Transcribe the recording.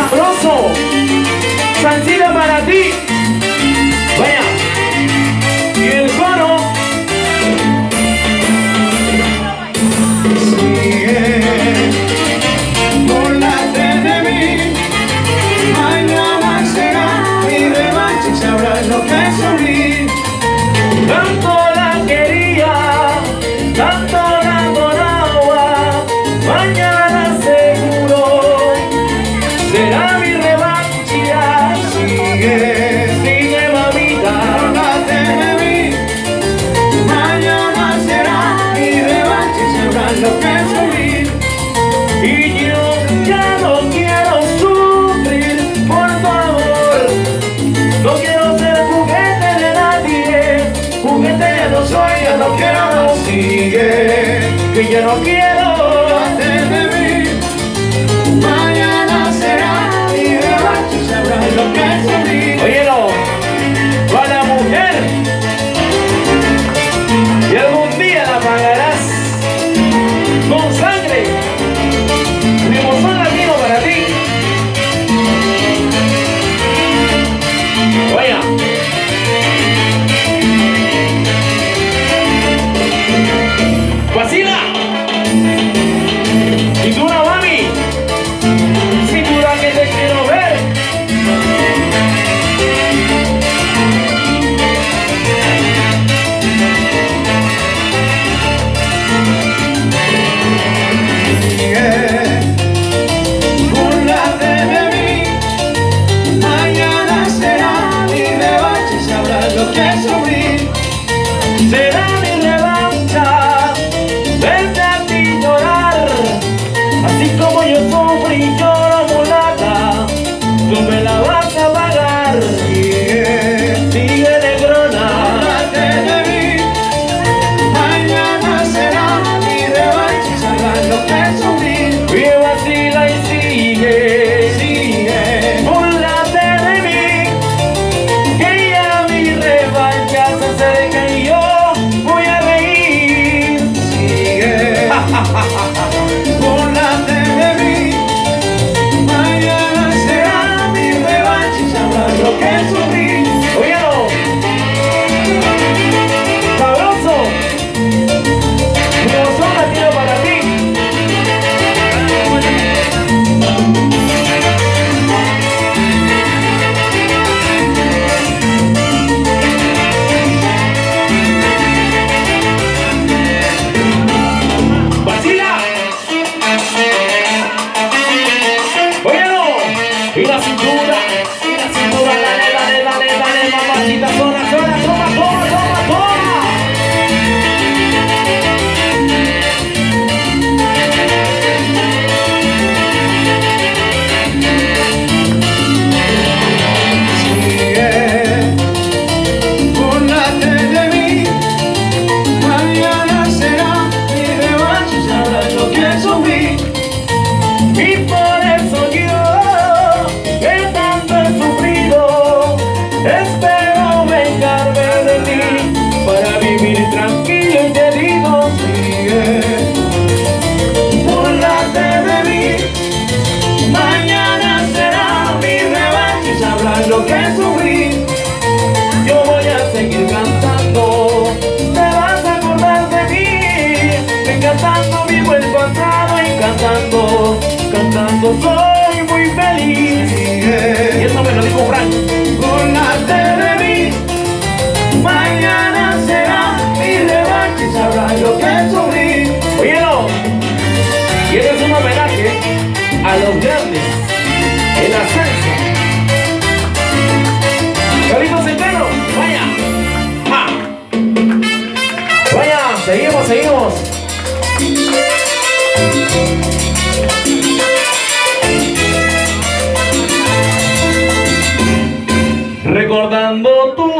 sabroso. Salsita para ti. Vaya. Y el coro. Sigue, burlate de mí. Mañana será mi revancha y sabrás lo que sufrí. Tanto la quería, tanto la adoraba. Mañana seguro será mi revancha. Sigue, Sigue, mamita. burlate de mí. Mañana será mi revancha y sabrás lo que sufrí. Y yo ya no quiero sufrir por tu amor. No quiero ser juguete de nadie. Juguete no soy, ya no quiero. Sigue, Que yo no quiero. burlate de mí. Mañana será mi revancha y sabrás lo que sufrí. Óyelo, para la mujer. Y algún día la pagarás con sangre. Limosón latino para ti. Vaya. Vacila. Cintura, mami. Cintura que te quiero ver. Burlate de mí, mañana será mi revancha y sabrás lo que sufrí. Será mi revancha verte a ti llorar, así como yo sufro y lloro, mulata, tú me la vas a pagar. Sigue, negrona. Burlate de mí, mañana será mi revancha y sabrás lo que sufrí. Y vacila y sigue, Sigue, burlate de mí, que ya mi revancha se acerca y yo voy a reír. sigue, burlate de mí, mañana será mi revancha y sabrás lo que sufrí. Óyelo, sabroso, limosón latino para ti. Vacila. Óyelo, y la cintura, dale, dale, dale, dale, mamacita, toma, toma, toma, toma, toma, toma. Sigue, burlate de mí, mañana será mi revancha y sabrás lo que sufrí. Y por eso yo, que tanto he sufrido, espero vengarme de ti, para vivir tranquilo y te digo, Sigue, burlate de mí, mañana será mi revancha y sabrás lo que sufrí. yo voy a seguir cantando, te vas a acordar de mí, cantando vivo el pasado y cantando, cantando soy muy feliz. Y Sigue, eso me lo dijo Frank. burlate de mí, mañana será mi revancha y sabrás lo que sufrí. Óyelo, y este es un homenaje a los grandes en la salsa. Carlitos Centeno, vaya. ¡Ja! Vaya, seguimos, seguimos. Recordando tu